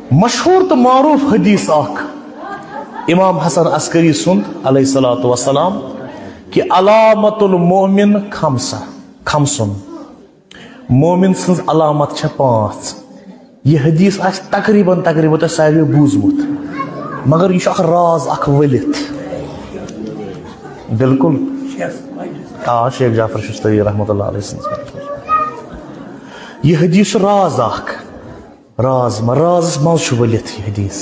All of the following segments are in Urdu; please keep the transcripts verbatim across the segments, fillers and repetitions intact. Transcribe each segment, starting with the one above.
مشہور تو معروف حدیث اخ امام حسن عسکری سند علیہ الصلوۃ والسلام کہ علامت المومن خمسہ خمسن مومن سنز علامت چھ پانچ. یہ حدیث آس تقریباً تقریباً تہ ساروی بوزمت مگر یہ اخ راز اخ ولت. بالکل آ شیخ جعفر شستری رحمۃ اللہ علیہ سنز یہ حدیث راز اخ راز ما راز مز ولت یہ حدیث.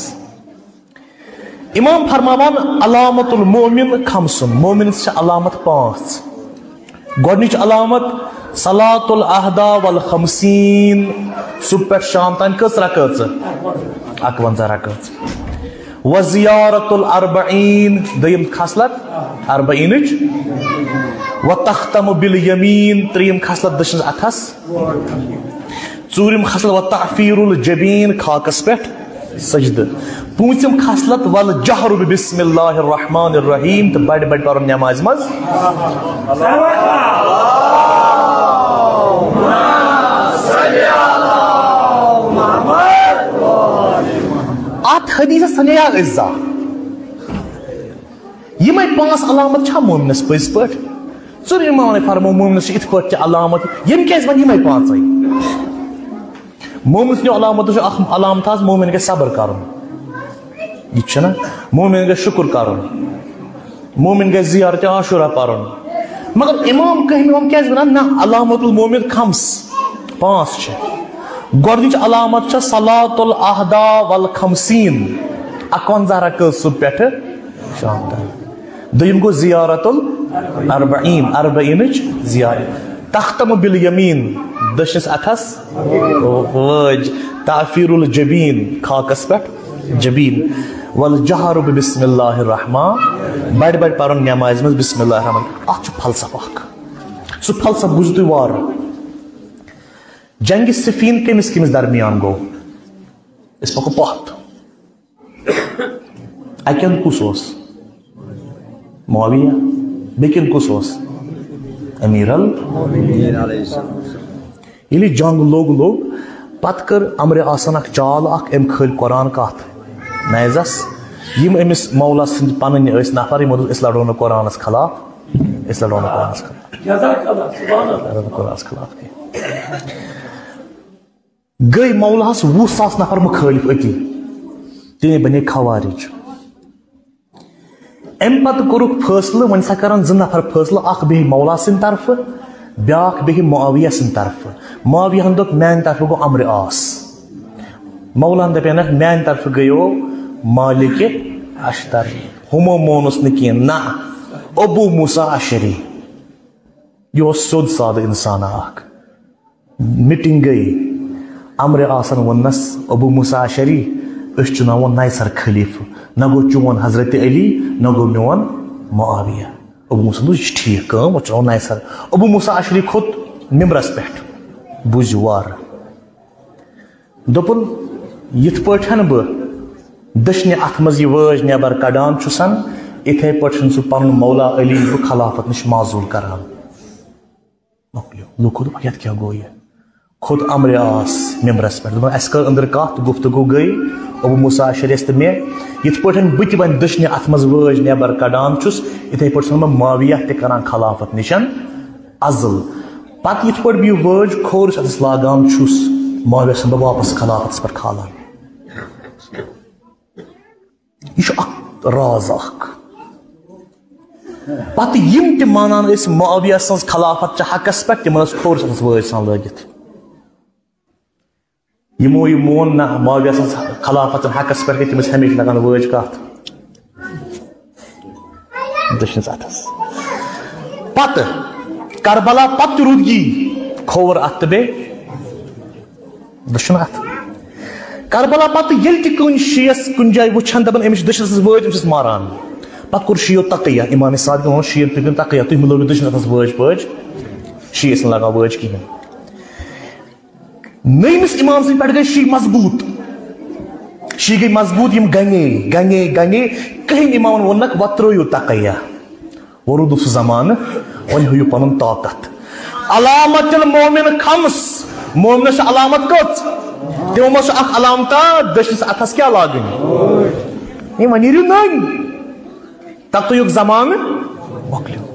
امام فرماوان علامت المومن خمسن مومن سے علامت پانچ. گۄڈنِچ علامت صلاۃ الاحدا والخمسین صبح پہ شام تان کس رکعت اکونزہ رکعت. وزیارت الاربعین دویم خصلت اربعینچ. وتختم بالیمین تریم خصلت دشنز اتھس. ژوٗرِم خصلت وتعفیر الجبین خاکس پہ سجد. پوٗنٛژِم خصلت والجہر بسم اللہ الرحمن الرحیم تو بڑ بڑ پرن نماز مز. ات حدیث سنیا غزہ یہ پانچ علامت چھا مومنس پز پہ ثر امام فرمو مومنس ات پہ علامت یم کیاز ون یہ پانچ مومن سن علامت علامت آس مومن گے صبر کرن یہ مومن گے شکر کرن مومن گے زیارت عاشورہ پرن. مگر امام کہم کیاز ونان نا علامت المومن خمس پانچ چھ. گۄڈنِچ علامت چھ صلاۃ الاحدا والخمسین اکونزہ رکعت صبح پہ شام تام. دویم گو زیارت الاربعین اربعینچ زیارت. تختم بالیمین دشنس اتھس وج. تعفیر الجبین خاکس پہ جبین. والجہر بسم اللہ الرحمن بڑ بڑ پرن نماز مز بسم اللہ الرحمن. اتھ فلسفہ اخ سہ فلسفہ بوزو تھی وار. جنگ صفین کمس کمس درمیان گو اس پکو پہت. اکن کس معاویہ بیکن کس امیر یلی جنگ لوگ لوگ پت کر امر آسان اخ چال اخ ام کھل قرآن کت نیزس یم امس مولا سند پن نفر یم اس لڑو نا قرآنس خلاف اس لڑو نا قرآنس خلاف قرآنس خلاف گئی مولاس وہ ساس نفر مخالف اتی تین بنے خوارج. ام پتہ کورک فیصلہ ون سا کران زٕ نفر فیصلہ اخ بیہ مولا سند طرف بیاکھ بیہ معاویہ سند طرف. معاویہ ہن دوپ میان طرف گو امر آس. مولان دپینک میان طرف گیو مالک اشتر. ہمو مونس نکین نا ابو موسیٰ اشری. یہ سود ساد انسان اخ. میٹنگ گئی امر آسن ونس ابو موسیٰ اشری اس چناون نئے سر خلیفہ نہ گو چون حضرت علی نہ گو میون معاویہ. ابو موسیٰ دوس یہ ٹھیک کام چون نئے سر. ابو موسیٰ اشری کھوت ممبرس پہ بوزو وار دپن یت پٹھن بہ دشنہ اتھ مز یہ وٲج نٮ۪بر کڑان چھُسن اتھے پٲٹھۍ سُہ پنُن مولا علی بہ خلافت نش معزول کران. لوکو دوٚپ یتھ کیٛاہ گوٚو یہِ کھوت امر آس ممبرس پہ اس کر اندر کت گفتگو گئی ابو موسیٰ اشریس تو میں یت پٲٹھۍ بہ تہِ وۄنۍ دشنہ اتھ مز وٲج نٮ۪بر کڑان چھُس اتھے پٲٹھۍ چھُس بہٕ معاویہ تہِ کران خلافت نشن عزل. پتہٕ یِتھ پٲٹھۍ بہٕ یہِ وٲج کھورس اتھس لاگان چھُس معاویہ چھُس بہٕ واپس خلافتس پٮ۪ٹھ کھالان. یہ چھُ اکھ راز اکھ. پتہٕ یِم تہِ مانان ٲسۍ معاویہ سٕنٛز خلافت چھِ حقس پٮ۪ٹھ تِمن ٲس کھورس اتھس وٲج آسان لٲگِتھ. یمو یہ مون نا معاویہ سٕنٛز خلافت حقس پٮ۪ٹھ گٔے تِم ٲسۍ ہمیشہ لگان وٲج کتھ دٔچھنِس اتھس. پتہٕ کربلا پتہٕ روٗد یی کھوور اتھ تہٕ بیٚیہِ دٔچھُن اتھ. کربلا پتہٕ ییٚلہِ تہِ کُنہِ شیٖیس کُنہِ جایہِ وٕچھان دپان أمِس چھِ دٔچھنس وٲج أمِس ماران. پتہٕ کوٚر شیٖیو تقیہ امام صادق ووٚن شیٖین تُہۍ تقیہ تُہۍ مہ لٲگِو دٔچھنس اتھس وٲج پٲج. شیٖیہِ ٲسۍ نہٕ لگان وٲج کِہینۍ. نٔیمِس امام سٕنٛدِ پٮ۪ٹھ گٔے شی مضبوٗط. شی گٔے مضبوٗط یم گنے گنے گنے کٔہِم امامن ووٚنکھ وۄنۍ ترٲیِو تقیہ. وۄنۍ روٗدُکھ سُہ زمانہٕ وۄنۍ ہٲیِو پنُن طاقت. علامت المومن خمس مومنس چھِ علامت کٔژ تمو مز اخ علامتا دشنس اتھس کیا لاگن یہ ون نیرو نن تقیق زمان مکلیو